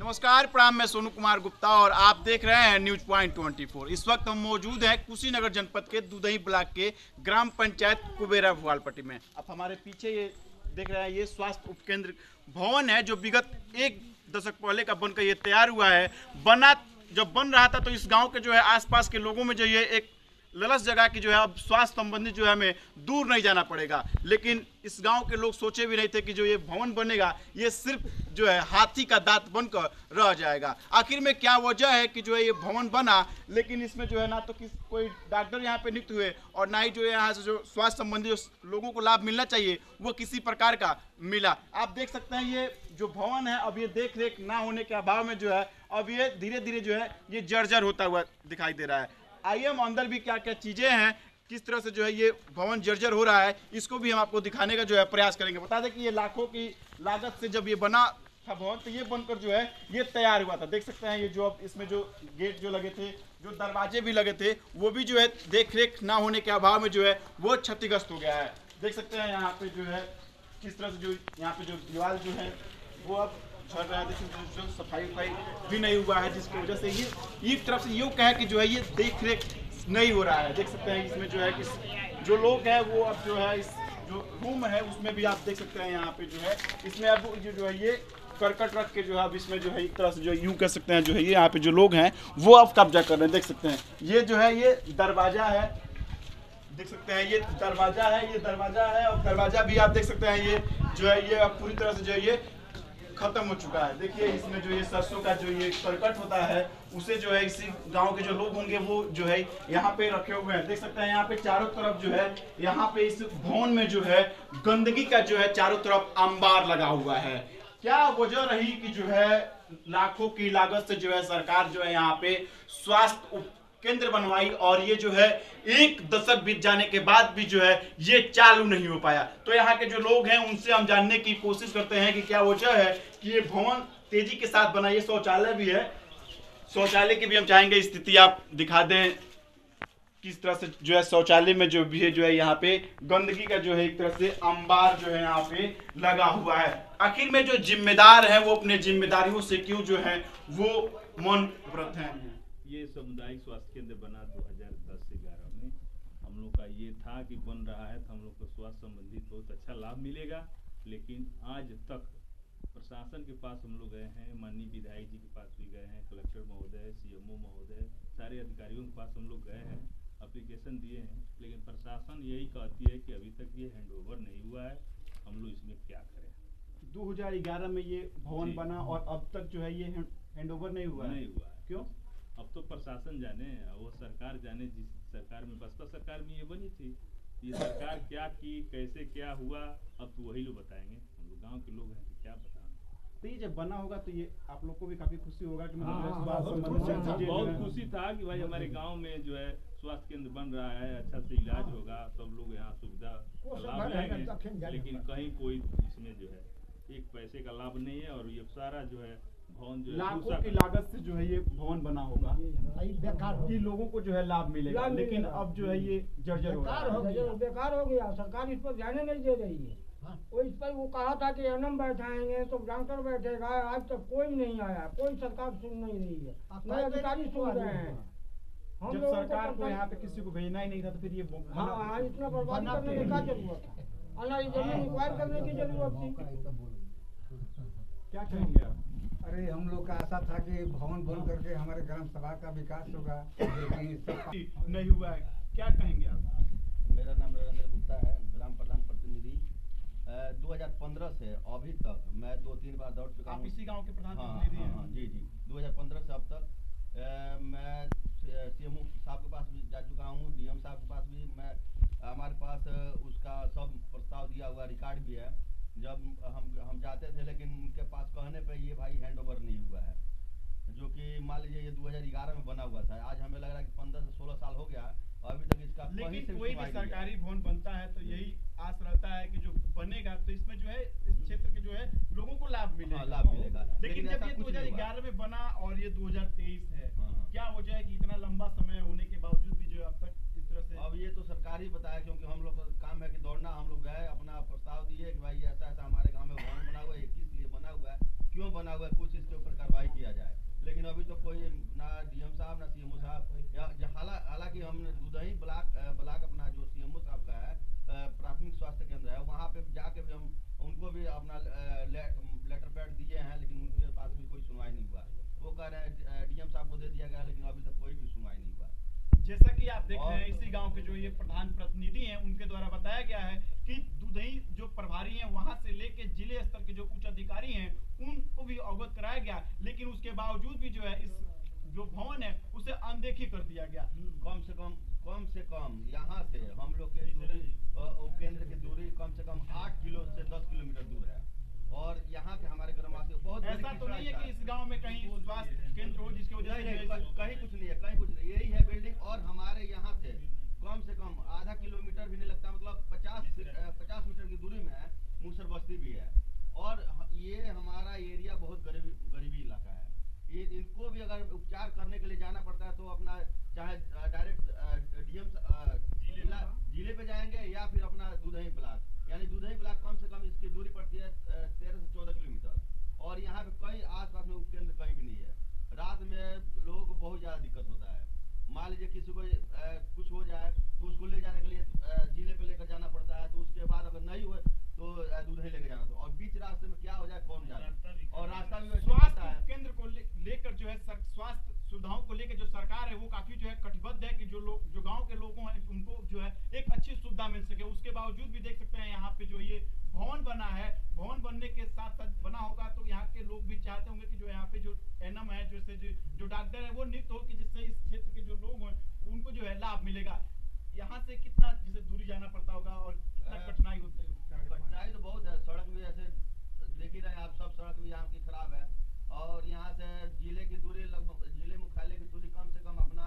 नमस्कार, प्रणाम। मैं सोनू कुमार गुप्ता और आप देख रहे हैं न्यूज पॉइंट 24। इस वक्त हम मौजूद हैं कुशीनगर जनपद के दुधही ब्लॉक के ग्राम पंचायत कुबेरा भुआलपट्टी में। अब हमारे पीछे ये देख रहे हैं, ये स्वास्थ्य उपकेंद्र भवन है जो विगत एक दशक पहले का बनकर ये तैयार हुआ है। जब बन रहा था तो इस गाँव के जो है आसपास के लोगों में जो ये एक ललस जगह की जो है अब स्वास्थ्य संबंधी जो है हमें दूर नहीं जाना पड़ेगा, लेकिन इस गांव के लोग सोचे भी नहीं थे कि जो ये भवन बनेगा ये सिर्फ जो है हाथी का दांत बनकर रह जाएगा। आखिर में क्या वजह है कि जो है ये भवन बना, लेकिन इसमें जो है ना तो कोई डॉक्टर यहाँ पे नियुक्त हुए और ना ही जो है यहाँ से जो स्वास्थ्य संबंधी जो लोगों को लाभ मिलना चाहिए वो किसी प्रकार का मिला। आप देख सकते हैं ये जो भवन है अब ये देख रेख ना होने के अभाव में जो है अब ये धीरे धीरे जो है ये जर्जर होता हुआ दिखाई दे रहा है। आइए हम अंदर भी क्या क्या चीज़ें हैं, किस तरह से जो है ये भवन जर्जर हो रहा है, इसको भी हम आपको दिखाने का जो है प्रयास करेंगे। बता दें कि ये लाखों की लागत से जब ये बना था भवन तो ये बनकर जो है ये तैयार हुआ था। देख सकते हैं ये जो अब इसमें जो गेट जो लगे थे, जो दरवाजे भी लगे थे, वो भी जो है देख रेख ना होने के अभाव में जो है वो क्षतिग्रस्त हो गया है। देख सकते हैं यहाँ पे जो है किस तरह से जो यहाँ पे जो दीवार जो है वो अब झड़ रहा है। जो सफाई वफाई भी नहीं हुआ है, जिसकी वजह से ये एक तरफ से यूँ कहे कि जो है ये देख रेख नहीं हो रहा है। देख सकते हैं इसमें जो है कि जो लोग हैं वो अब जो है इस जो रूम है उसमें भी आप देख सकते हैं यहाँ पे जो है इसमें अब जो है ये करकट रख के जो है अब इसमें जो है एक तरह से जो यूँ कह सकते हैं जो है ये यहाँ पे जो लोग हैं वो अब कब्जा कर रहे हैं। देख सकते हैं ये जो है ये दरवाजा है, देख सकते हैं ये दरवाजा है और दरवाजा भी आप देख सकते हैं ये जो है ये अब पूरी तरह से जो है ये खत्म हो चुका है। देखिए इसमें जो ये सरसों का जो ये करकट होता है उसे जो है इसी गांव के जो लोग होंगे वो जो है यहाँ पे रखे हुए हैं। देख सकते हैं यहाँ पे चारों तरफ जो है यहाँ पे इस भवन में जो है गंदगी का जो है चारों तरफ अंबार लगा हुआ है। क्या वजह रही कि जो है लाखों की लागत से जो है सरकार जो है यहाँ पे स्वास्थ्य केंद्र बनवाई और ये जो है एक दशक बीत जाने के बाद भी जो है ये चालू नहीं हो पाया। तो यहाँ के जो लोग हैं उनसे हम जानने की कोशिश करते हैं कि क्या वजह है कि ये भवन तेजी के साथ बना। ये शौचालय भी है, शौचालय की भी हम चाहेंगे स्थिति आप दिखा दें किस तरह से जो है शौचालय में जो भी है जो है यहाँ पे गंदगी का जो है एक तरह से अंबार जो है यहाँ पे लगा हुआ है। आखिर में जो जिम्मेदार है वो अपने जिम्मेदारियों से क्यों जो है वो मन व्रत है। ये सामुदायिक स्वास्थ्य केंद्र बना 2010-11 में। हम लोग का ये था कि बन रहा है तो हम लोग को स्वास्थ्य संबंधित बहुत अच्छा लाभ मिलेगा, लेकिन आज तक प्रशासन के पास हम लोग गए हैं, माननीय विधायक जी के पास भी गए हैं, कलेक्टर महोदय, सीएमओ महोदय, सारे अधिकारियों के पास हम लोग गए हैं, एप्लीकेशन दिए हैं, लेकिन प्रशासन यही कहती है कि अभी तक ये हैंडओवर नहीं हुआ है, हम लोग इसमें क्या करें। 2011 में ये भवन बना और अब तक जो है ये हैंडओवर नहीं हुआ है। क्यों? अब तो प्रशासन जाने, वो सरकार जाने। जिस सरकार में बसपा सरकार में ये बनी थी, ये सरकार क्या की, कैसे क्या हुआ, अब तो वही लोग बताएंगे। हम लोग गाँव के लोग हैं तो क्या बताएं। तो ये जब बना होगा तो ये आप लोग को भी काफी खुशी होगा कि बहुत खुशी था कि भाई हमारे गाँव में जो है स्वास्थ्य केंद्र बन रहा है, अच्छा से इलाज होगा, सब लोग यहाँ सुविधा लाभ लेंगे, लेकिन कहीं कोई इसमें जो है एक पैसे का लाभ नहीं है। और ये सारा जो है भवन जो लाखों की लागत से जो है ये भवन बना होगा कि लोगों को जो है लाभ मिलेगा, लेकिन अब जो है ये जर्जर हो रहा है, बेकार हो गया। सरकार इस पर ध्यान नहीं दे रही है। वो इस पर वो कहा था कि एनएम बैठाएंगे तो डॉक्टर बैठेगा, आज तक कोई नहीं आया, कोई सरकार सुन नहीं रही है, न अधिकारी सुन रहे हैं। जब सरकार को यहाँ पे किसी को भेजना ही नहीं था तो फिर ये हाँ इतना बर्बादी करने की क्या जरूरत था, अनाज जमीन इंक्वायर करने की जरूरत थी। क्या कहेंगे आप? अरे हम लोग का आशा था कि भवन बन करके हमारे ग्राम सभा का विकास होगा, लेकिन नहीं हुआ है। क्या कहेंगे आप? मेरा नाम नरेंद्र गुप्ता है, ग्राम प्रधान प्रतिनिधि। 2015 से अभी तक मैं 2-3 बार दौड़ चुका हूँ। आप इसी गांव के प्रधान प्रतिनिधि हैं? हाँ, जी 2015 से अब तक मैं सीएमओ साहब के पास भी जा चुका हूँ, डीएम साहब के पास भी। मैं हमारे पास उसका सब प्रस्ताव दिया हुआ रिकॉर्ड भी है। जब हम जाते थे, लेकिन उनके पास कहने पे ये भाई हैंडओवर नहीं हुआ है, जो कि मान लीजिए ये 2011 में बना हुआ था। आज हमें लग रहा है कि 15 से 16 साल हो गया, अभी तक इसका लेकिन कोई भी सरकारी भवन बनता है तो यही आस रहता है कि जो बनेगा तो इसमें जो है इस क्षेत्र के जो है लोगों को लाभ मिलेगा। लाभ मिलेगा, लेकिन जब ये 2011 में बना और ये 2023 है, क्या वजह है कि इतना लंबा समय होने के बावजूद भी जो अब तक इस तरह से? अब ये तो सरकार ही बताया, क्योंकि हम लोग का काम है कि दौड़ना। हम लोग गए, अपना प्रस्ताव दिए कि भाई ऐसा ऐसा हमारे गाँव में भवन बना हुआ है, किस लिए बना हुआ है, क्यों बना हुआ है, कुछ इसके ऊपर कार्रवाई किया जैसा कि आप देख रहे हैं, और- इसी गांव के जो ये प्रधान प्रतिनिधि हैं उनके द्वारा बताया गया है कि दुधई जो प्रभारी हैं वहां से लेके जिले स्तर के जो उच्च अधिकारी हैं उनको भी अवगत कराया गया, लेकिन उसके बावजूद भी जो है इस जो भवन है उसे अनदेखी कर दिया गया। कम से कम यहाँ से हम लोग के दूरी उपकेंद्र की दूरी कम से कम 8 किलो से 10 किलोमीटर दूर है। और यहाँ के हमारे ग्रामवासी बहुत बड़ी ऐसा तो नहीं है कि इस गांव में कहीं स्वास्थ्य केंद्र हो जिसकी वजह नहीं, से नहीं, कहीं कुछ नहीं है, कहीं कुछ नहीं, यही है बिल्डिंग। और हमारे यहाँ से कम आधा किलोमीटर भी नहीं लगता, मतलब 50 मीटर की दूरी में मूसर बस्ती भी है। और ये हमारा एरिया बहुत गरीबी इलाका है। ये इनको भी अगर उपचार करने के लिए जाना पड़ता है तो अपना चाहे डायरेक्ट डीएम जिले पे जाएंगे या फिर अपना दुधई ब्लॉक, यानी दुधई ब्लॉक कम से कम इसकी दूरी पड़ती है 13 से 14 किलोमीटर। और यहाँ पे कहीं आसपास में उपकेंद्र कहीं भी नहीं है। रात में लोगों को बहुत ज़्यादा दिक्कत होता है। मान लीजिए किसी को कुछ हो जाए तो उसको ले जाने के लिए जिले पे लेकर जाना पड़ता है, तो उसके बाद अगर नहीं हुए तो दुधई लेकर जाना। और बीच रास्ते में क्या हो जाए कौन जाने, और रास्ता भी वैसे होता है। स्वास्थ्य केंद्र को लेकर जो है स्वास्थ्य सुविधाओं को लेकर जो सरकार है वो काफी जो है कटिबद्ध है कि जो लोग जो गांव के लोगों हैं उनको जो है एक अच्छी सुविधा मिल सके। उसके बावजूद भी देख सकते हैं यहाँ पे जो ये भवन बना है, भवन बनने के साथ साथ बना होगा तो यहाँ के लोग भी चाहते होंगे कि जो यहाँ पे जो एनएम है जैसे जो डॉक्टर है वो नियुक्त हो कि जिससे इस क्षेत्र के जो लोग हैं उनको जो है लाभ मिलेगा। यहाँ से कितना जैसे दूरी जाना पड़ता होगा और कितना कठिनाई होती है? कठिनाई तो बहुत है। सड़क भी ऐसे देख ही रहे हैं आप, सब सड़क भी यहाँ की खराब है। और यहाँ से जिले की दूरी लगभग जिले मुख्यालय की दूरी कम से कम अपना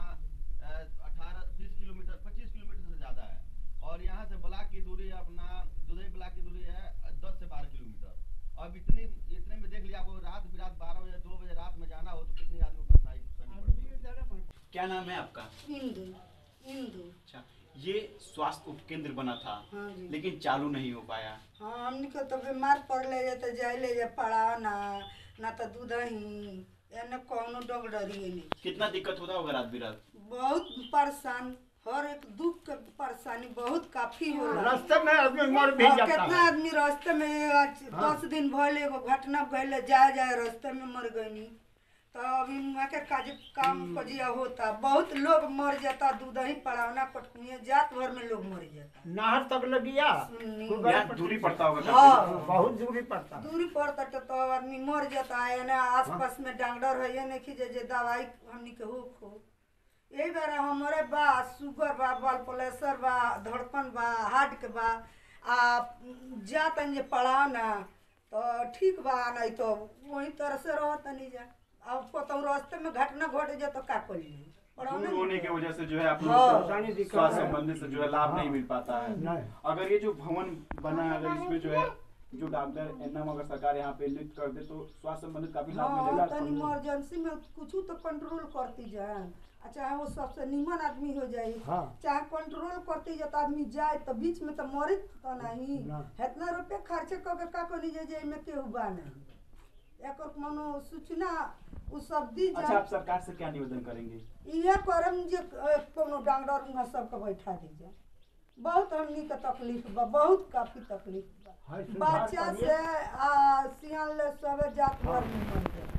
18-20 किलोमीटर 25 किलोमीटर से ज़्यादा है। और यहाँ से ब्लॉक की दूरी अपना दुधई ब्लॉक की दूरी है 10 से 12 किलोमीटर। अब इतने में देख लिया आपको रात बिरात 12 बजे 2 बजे रात में जाना हो तो कितनी आदमी को कठिनाई करनी पड़ती है। क्या नाम है आपका? इंदु। अच्छा, ये स्वास्थ्य उपकेंद्र बना था हाँ जी। लेकिन चालू नहीं हो पाया। हाँ, हमने के तो बीमार पड़ ले जाए तो जाए ले जाए पड़ा ना तो दूधही एने कौनो डॉक्टरी नहीं। कितना दिक्कत होता होगा रात बिरात? बहुत परेशान, हर एक दुख के परेशानी बहुत काफी होला। रास्ते में आदमी मर भी और जाता कितना है। आदमी रास्ते में आज 10 दिन भइल एगो घटना भइल, जाए रास्ते में मर गईनी। तो अभी वहाँ के काम कजिया होता, बहुत लोग मर जाता, दूधही पड़ावना पटकुनिया जात भर में लोग मर जाता। नहर तक लगिया यहाँ दूरी पड़ता होगा हाँ। काफी। बहुत दूरी पड़ता। दूरी पड़ता तो आदमी मर जाता है ना। आसपास में डॉक्टर है ये नहीं कि जे दवाई हमनी के हो। यही बार हमारे बा शुगर बा, ब्लड प्रेशर बा, धड़कन बा, हार्ट के बा, आ जातन जे पड़ाव ना तो ठीक बा, नहीं तो वही तरह से रहता नहीं जा। अब तो रास्ते में घटना घट जाए तो का करिए? दूर होने की वजह से जो है आप हाँ। लोगों को स्वास्थ्य संबंधित से जो है लाभ नहीं मिल पाता है। नहीं। अगर ये जो भवन बना है अगर इसमें जो है जो डॉक्टर एनएम अगर सरकार यहाँ पे नियुक्त कर दे तो स्वास्थ्य संबंधित काफी लाभ हाँ, मिलेगा। तनी इमरजेंसी में कुछ तो कंट्रोल करती जाए, चाहे वो सबसे निमन आदमी हो जाए, हाँ। चाहे कंट्रोल करती जाए तो आदमी जाए तो बीच में तो मरी तो नहीं। ना। इतना रुपया खर्चे करके का कोनी जाए में केहू बा नहीं। एक मनो सूचना उ सब दी अच्छा, जाए। आप सरकार से क्या निवेदन करेंगे? ये करम जे कोनो डॉक्टर उहाँ सबके बैठा दी जाए। बहुत हमनी के तकलीफ बा, बहुत काफी तकलीफ बा। हाँ, सुधार बच्चा करिए। से सियान ले सब जात भर में मर जाए।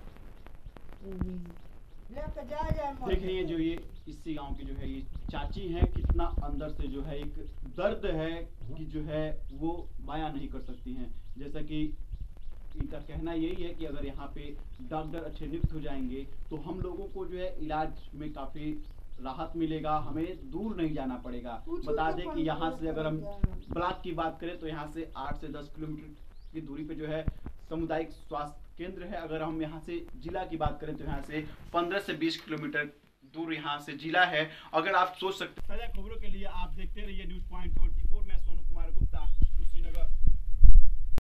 लेके जाए मर देख रही है जाए। जो ये इसी गांव की जो है ये चाची हैं, कितना अंदर से जो है एक दर्द है कि जो है वो बयां नहीं कर सकती हैं। जैसा कि इनका कहना यही है कि अगर यहाँ पे डॉक्टर अच्छे नियुक्त हो जाएंगे तो हम लोगों को जो है इलाज में काफी राहत मिलेगा, हमें दूर नहीं जाना पड़ेगा। कुछ बता तो दें कि यहाँ से अगर हम कंट्रोल ब्लॉक की बात करें तो यहाँ से 8 से 10 किलोमीटर की दूरी पे जो है सामुदायिक स्वास्थ्य केंद्र है। अगर हम यहाँ से जिला की बात करें तो यहाँ से 15 से 20 किलोमीटर दूर यहाँ से जिला है। अगर आप सोच सकते हैं। ताजा खबरों के लिए आप देखते रहिए न्यूज़ पॉइंट 24। मैं सोनू